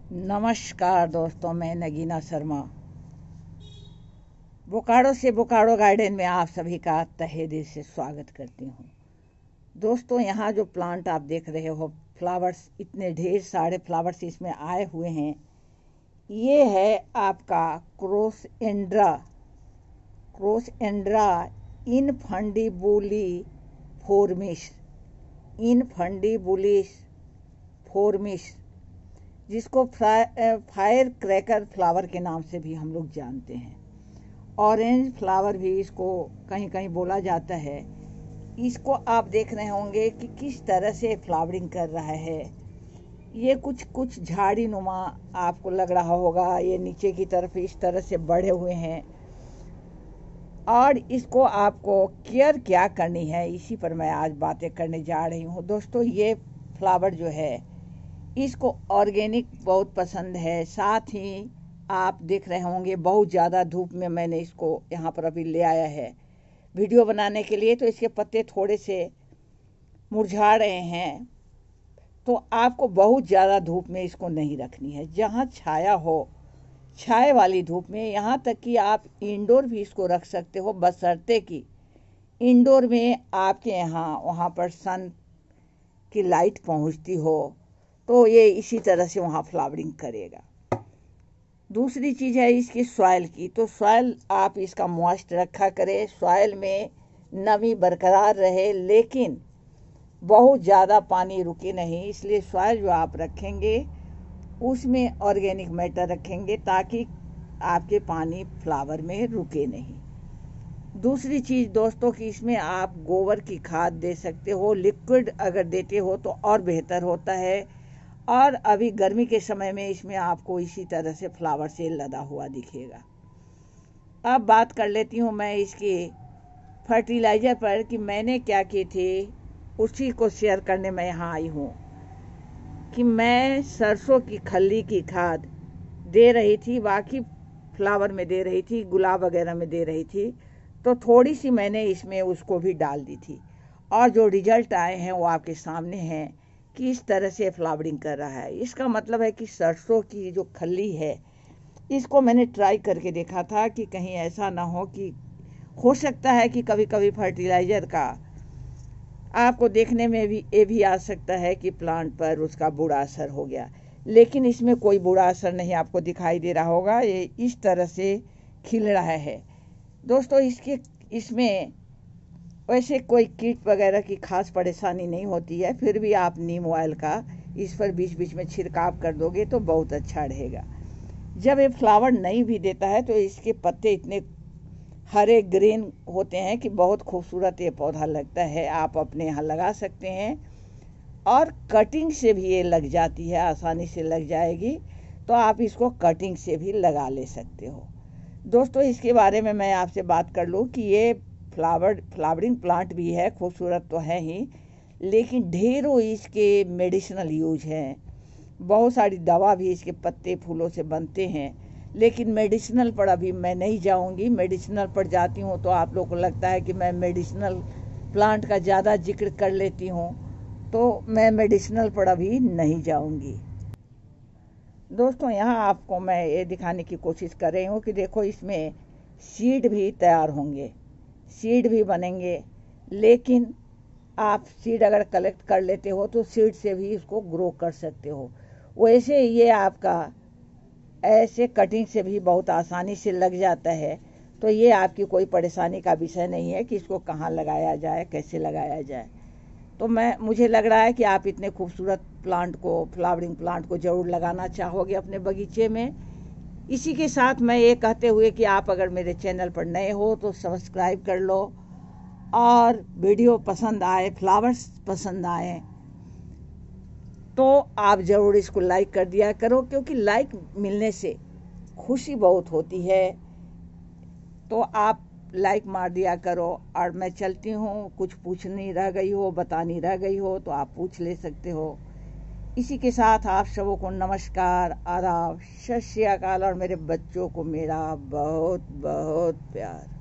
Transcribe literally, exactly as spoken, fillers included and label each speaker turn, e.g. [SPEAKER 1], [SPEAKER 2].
[SPEAKER 1] नमस्कार दोस्तों, मैं नगीना शर्मा बोकारो से बोकारो गार्डन में आप सभी का तहे दिल से स्वागत करती हूँ। दोस्तों, यहाँ जो प्लांट आप देख रहे हो, फ्लावर्स, इतने ढेर सारे फ्लावर्स इसमें आए हुए हैं। ये है आपका क्रॉसएंड्रा क्रॉसएंड्रा इनफंडिबुलिफोर्मिस इनफंडिबुलिफोर्मिस जिसको फायर क्रैकर फ्लावर के नाम से भी हम लोग जानते हैं। ऑरेंज फ्लावर भी इसको कहीं कहीं बोला जाता है। इसको आप देख रहे होंगे कि किस तरह से फ्लावरिंग कर रहा है। ये कुछ कुछ झाड़ी नुमा आपको लग रहा होगा। ये नीचे की तरफ इस तरह से बढ़े हुए हैं और इसको आपको केयर क्या करनी है, इसी पर मैं आज बातें करने जा रही हूँ। दोस्तों, ये फ्लावर जो है इसको ऑर्गेनिक बहुत पसंद है। साथ ही आप देख रहे होंगे बहुत ज़्यादा धूप में मैंने इसको यहाँ पर अभी ले आया है वीडियो बनाने के लिए। तो इसके पत्ते थोड़े से मुरझा रहे हैं, तो आपको बहुत ज़्यादा धूप में इसको नहीं रखनी है। जहाँ छाया हो, छाए वाली धूप में, यहाँ तक कि आप इंडोर भी इसको रख सकते हो, बशर्ते कि इंडोर में आपके यहाँ वहाँ पर सन की लाइट पहुँचती हो, तो ये इसी तरह से वहाँ फ्लावरिंग करेगा। दूसरी चीज़ है इसकी सॉइल की। तो सॉइल आप इसका मॉइस्ट रखा करें, सॉइल में नमी बरकरार रहे, लेकिन बहुत ज़्यादा पानी रुके नहीं। इसलिए सॉइल जो आप रखेंगे उसमें ऑर्गेनिक मैटर रखेंगे ताकि आपके पानी फ्लावर में रुके नहीं। दूसरी चीज़ दोस्तों कि इसमें आप गोबर की खाद दे सकते हो। लिक्विड अगर देते हो तो और बेहतर होता है। और अभी गर्मी के समय में इसमें आपको इसी तरह से फ्लावर से लदा हुआ दिखेगा। अब बात कर लेती हूँ मैं इसकी फर्टिलाइज़र पर कि मैंने क्या की थी, उसी को शेयर करने मैं यहाँ आई हूँ। कि मैं सरसों की खल्ली की खाद दे रही थी, बाकी फ्लावर में दे रही थी, गुलाब वगैरह में दे रही थी। तो थोड़ी सी मैंने इसमें उसको भी डाल दी थी और जो रिजल्ट आए हैं वो आपके सामने हैं कि इस तरह से फ्लावरिंग कर रहा है। इसका मतलब है कि सरसों की जो खल्ली है, इसको मैंने ट्राई करके देखा था कि कहीं ऐसा ना हो कि हो सकता है कि कभी कभी फर्टिलाइज़र का आपको देखने में भी ये भी आ सकता है कि प्लांट पर उसका बुरा असर हो गया, लेकिन इसमें कोई बुरा असर नहीं आपको दिखाई दे रहा होगा। ये इस तरह से खिल रहा है। दोस्तों, इसके इसमें वैसे कोई कीट वगैरह की खास परेशानी नहीं होती है, फिर भी आप नीम ऑयल का इस पर बीच बीच में छिड़काव कर दोगे तो बहुत अच्छा रहेगा। जब ये फ्लावर नहीं भी देता है तो इसके पत्ते इतने हरे ग्रीन होते हैं कि बहुत खूबसूरत ये पौधा लगता है। आप अपने यहाँ लगा सकते हैं और कटिंग से भी ये लग जाती है, आसानी से लग जाएगी। तो आप इसको कटिंग से भी लगा ले सकते हो। दोस्तों, इसके बारे में मैं आपसे बात कर लूँ कि ये फ्लावर फ्लावरिंग प्लांट भी है, खूबसूरत तो है ही, लेकिन ढेरों इसके मेडिसिनल यूज हैं। बहुत सारी दवा भी इसके पत्ते फूलों से बनते हैं, लेकिन मेडिसिनल पर अभी मैं नहीं जाऊंगी। मेडिसिनल पर जाती हूँ तो आप लोगों को लगता है कि मैं मेडिसिनल प्लांट का ज़्यादा जिक्र कर लेती हूँ, तो मैं मेडिसिनल पर अभी नहीं जाऊंगी। दोस्तों, यहाँ आपको मैं ये दिखाने की कोशिश कर रही हूँ कि देखो, इसमें सीड भी तैयार होंगे, सीड भी बनेंगे। लेकिन आप सीड अगर कलेक्ट कर लेते हो तो सीड से भी इसको ग्रो कर सकते हो। वैसे ये आपका ऐसे कटिंग से भी बहुत आसानी से लग जाता है। तो ये आपकी कोई परेशानी का विषय नहीं है कि इसको कहाँ लगाया जाए, कैसे लगाया जाए। तो मैं मुझे लग रहा है कि आप इतने खूबसूरत प्लांट को, फ्लावरिंग प्लांट को ज़रूर लगाना चाहोगे अपने बगीचे में। इसी के साथ मैं ये कहते हुए कि आप अगर मेरे चैनल पर नए हो तो सब्सक्राइब कर लो, और वीडियो पसंद आए, फ्लावर्स पसंद आए तो आप ज़रूर इसको लाइक कर दिया करो, क्योंकि लाइक मिलने से खुशी बहुत होती है। तो आप लाइक मार दिया करो। और मैं चलती हूँ, कुछ पूछनी रह गई हो, बतानी रह गई हो तो आप पूछ ले सकते हो। इसी के साथ आप सबों को नमस्कार, आदाब, सत श्री अकाल और मेरे बच्चों को मेरा बहुत बहुत प्यार।